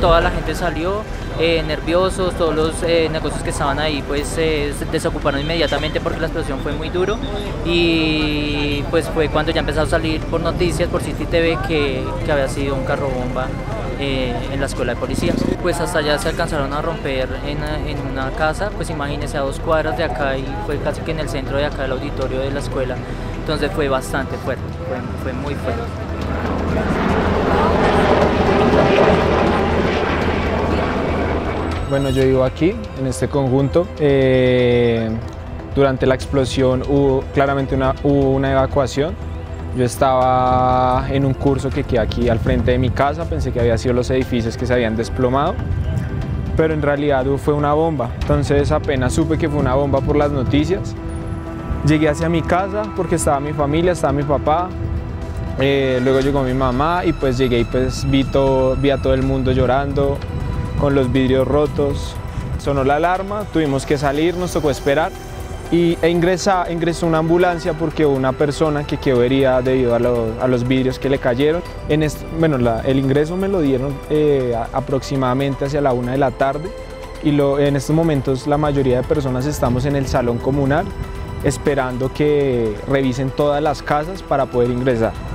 toda la gente salió nerviosos, todos los negocios que estaban ahí pues se desocuparon inmediatamente porque la explosión fue muy duro, y pues fue cuando ya empezó a salir por noticias, por City TV, que había sido un carro bomba en la escuela de policía. Pues hasta allá se alcanzaron a romper en una casa, pues imagínense, a 2 cuadras de acá, y fue casi que en el centro de acá del auditorio de la escuela. Entonces fue bastante fuerte, fue muy fuerte. Bueno, yo vivo aquí, en este conjunto. Durante la explosión claramente hubo una evacuación. Yo estaba en un curso que queda aquí al frente de mi casa, pensé que había sido los edificios que se habían desplomado, pero en realidad fue una bomba. Entonces apenas supe que fue una bomba por las noticias, llegué hacia mi casa porque estaba mi familia, estaba mi papá, luego llegó mi mamá y pues llegué y pues vi a todo el mundo llorando, con los vidrios rotos. Sonó la alarma, tuvimos que salir, nos tocó esperar e ingresó una ambulancia porque hubo una persona que quedó herida debido a los vidrios que le cayeron. El ingreso me lo dieron aproximadamente hacia la 1 de la tarde, y en estos momentos la mayoría de personas estamos en el salón comunal esperando que revisen todas las casas para poder ingresar.